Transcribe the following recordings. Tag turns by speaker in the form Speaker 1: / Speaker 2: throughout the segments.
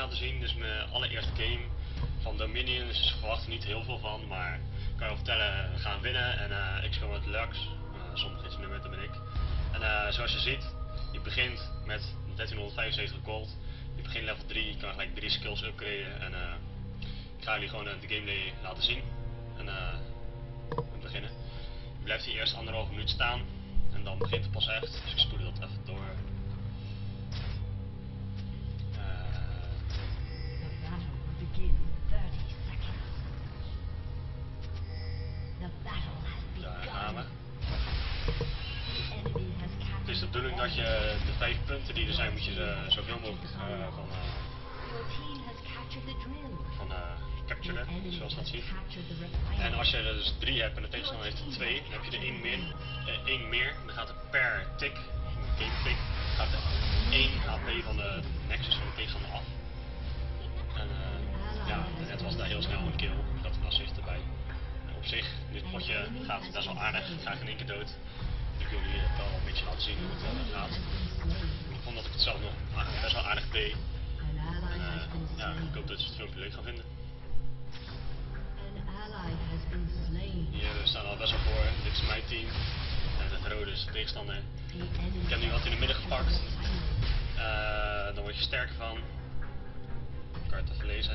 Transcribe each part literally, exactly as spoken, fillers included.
Speaker 1: laten zien. Dit is mijn allereerste game van Dominion, dus ik verwacht er niet heel veel van, maar ik kan je wel vertellen, we gaan winnen en uh, ik speel met Lux, uh, sommige is nummer, dat ben ik. En uh, zoals je ziet, je begint met dertienhonderdvijfenzeventig gold, je begint level drie, je kan gelijk drie skills upgraden en uh, ik ga jullie gewoon uh, de gameplay laten zien. En uh, we beginnen. Je blijft hier eerst anderhalf minuut staan en dan begint het pas echt, dus ik spoel dat even door. Het is de bedoeling dat je de vijf punten die er zijn, moet je uh, zoveel mogelijk uh, van, uh, van uh, capturen, zoals dat ziet. En als je er dus drie hebt en de tegenstander heeft er twee, dan heb je er één meer, uh, één meer. Dan gaat er per tick, game tick, gaat er één H P van de Nexus van de tegenstander af. En uh, ja, net was daar heel snel een kill, ik had een assist erbij. En op zich, dit potje gaat best wel aardig, ik ga in één keer dood. Ik wil jullie het al een beetje laten zien hoe het uh, gaat. Ik vond dat ik het zelf nog best wel aardig deed. En uh, ja, ik hoop dat je het filmpje leuk gaan vinden. Hier we staan al best wel voor, dit is mijn team. En het rode is de tegenstander. Ik heb nu wat in de midden gepakt. Uh, dan word je sterker van. Ik kan het even lezen.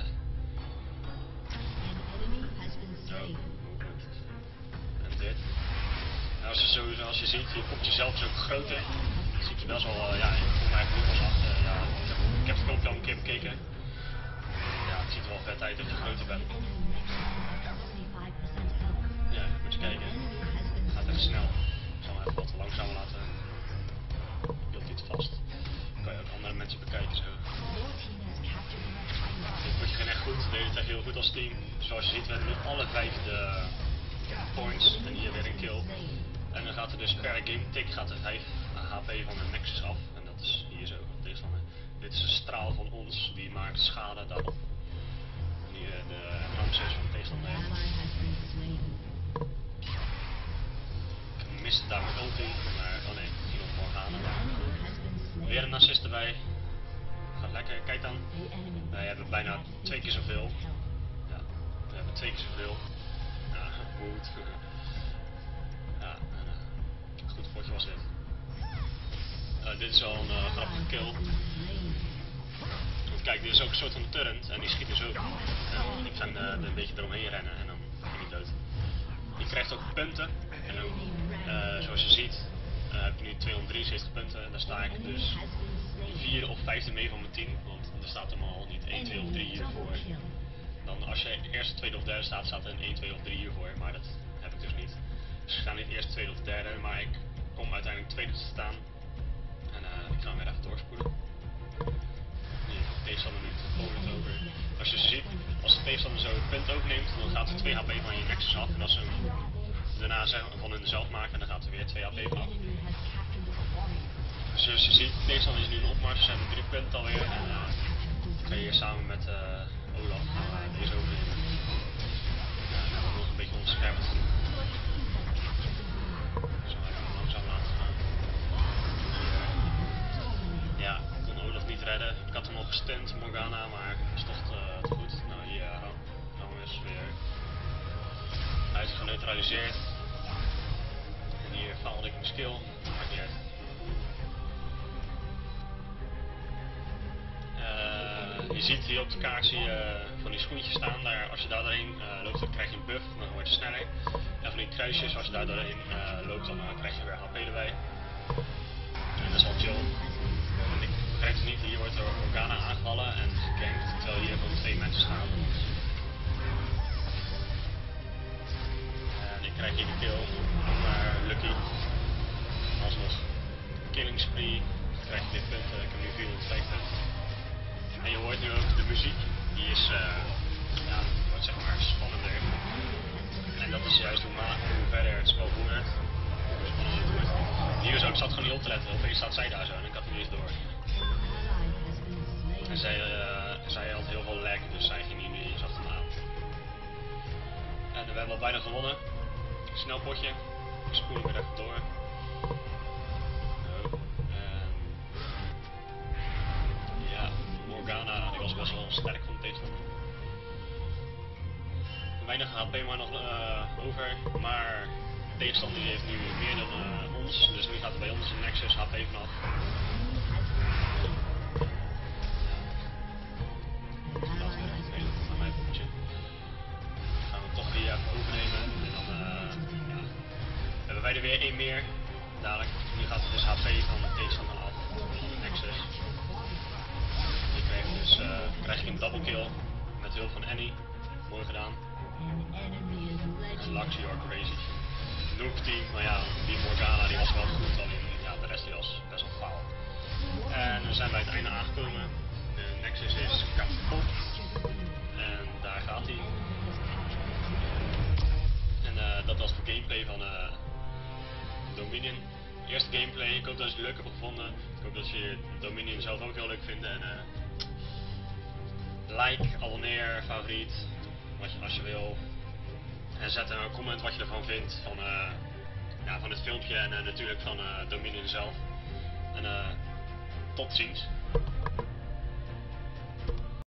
Speaker 1: Oh, en dit. Nou, als je, zo, zoals je ziet, je komt jezelf is ook groter. Dan zie je best wel, uh, ja, ik voel mij eigenlijk pas achter. Uh, ja, ik heb, ik heb het filmpje al een keer bekeken. Ja, het ziet er wel vet uit dat je groter bent. Ja, moet je kijken. Het gaat echt snel. Ik zal hem even wat langzamer laten. Hield dit vast. Dan kan je ook andere mensen bekijken zo. Dit potje ging echt goed. We deden het echt heel goed als team. Zoals je ziet, we hebben nu alle vijf de points. En hier weer een kill. En dan gaat er dus per game tick gaat er vijf H P van de Nexus af. En dat is hier zo van tegenstander. Dit is een straal van ons, die maakt schade daarop. Die uh, de Ramses van de tegenstander heeft. Ik miste daar mijn ulti, maar oh nee, ging op Morgana. Weer een assist erbij. Gaat lekker, kijk dan. Wij hebben bijna twee keer zoveel. Ja, we hebben twee keer zoveel. Ja, goed. Ja, en, uh, goed potje was dit. Uh, dit is wel een uh, grappige kill. Want kijk, dit is ook een soort van turret en die schiet dus ook. En ik ga uh, er een beetje eromheen rennen en dan ben ik dood. Je krijgt ook punten. En ook, uh, zoals je ziet, uh, heb ik nu tweehonderddrieënzeventig punten. Daar sta ik dus vierde of vijfde mee van mijn team. Want er staat hem al niet één, twee of drie hiervoor. Dan als je eerste, tweede of derde staat, staat er een één, twee of drie hiervoor. Maar dat heb ik dus niet. Dus ik ga niet eerst tweede of derde, maar ik kom uiteindelijk tweede te staan. En uh, ik ga hem weer even doorspoelen. Nu de tegenstander nu het over. Als je ziet, als de tegenstander zo het punt overneemt, dan gaat er twee H P van je Nexus af. En als ze hem daarna van hun zelf maken, dan gaat er weer twee H P van af. Dus zoals je ziet, de tegenstander is nu een opmars, ze hebben drie punten alweer. En uh, ik ga hier samen met uh, Olaf uh, deze overnemen. Ja, dan hebben we nog een beetje ontschermd. Ja, ik kon Olaf niet redden. Ik had hem al gestunt, Morgana, maar het is toch te, te goed. Nou, hier uh, gaan we eens weer. Hij is geneutraliseerd. En hier faalde ik mijn skill. Maakt niet uit. Uh, je ziet hier op de kaart zie je uh, van die schoentjes staan. Daar, als je daar doorheen uh, loopt, dan krijg je een buff, dan word je sneller. En van die kruisjes, als je daar doorheen uh, loopt, dan uh, krijg je weer H P erbij. En dat is wel chill. En ik begrijp het niet, hier wordt door Morgana aangevallen en gegankt, terwijl hier gewoon twee mensen staan. En ik krijg hier de kill, maar Lucky. Alsnog killing spree, dan krijg je dit punten, ik heb nu vierhonderdvijf punten. En je hoort nu ook de muziek, die is, uh, ja, wordt zeg maar spannender. En dat is juist hoe, hoe verder het spel voert. Hier zo, ik zat gewoon niet op te letten, opeens staat zij daar zo en ik had het niet eens door. En zij, uh, zij had heel veel lag, dus zij ging hier nu eens achter me aan. En we hebben al bijna gewonnen. Snel potje, ik spoel weer even door. Oh. En ja, Morgana, die was best wel weinig H P maar nog uh, over, maar de tegenstander die heeft nu meer dan uh, ons, dus nu gaat er bij ons een Nexus H P vanaf. Laten we even spelen naar mijn poppetje. Dan gaan we toch weer even overnemen en dan uh, ja, hebben wij er weer één meer dadelijk. Nu gaat het dus H P van de tegenstander af, van de Nexus. Je krijgt dus uh, krijg je een double kill met hulp van Annie. Mooi gedaan. En Lux, you're crazy. Noob team, maar ja, die Morgana die was wel goed, alleen ja, de rest die was best wel faal. En dan zijn wij het einde aangekomen. De Nexus is kapot. En daar gaat hij. En uh, dat was de gameplay van uh, Dominion. Eerste gameplay, ik hoop dat je het leuk hebt gevonden. Ik hoop dat je Dominion zelf ook heel leuk vindt. En, uh, like, abonneer, favoriet, wat je, als je wil. En zet een comment wat je ervan vindt van, uh, ja, van het filmpje en uh, natuurlijk van uh, Dominion zelf. En uh, tot ziens.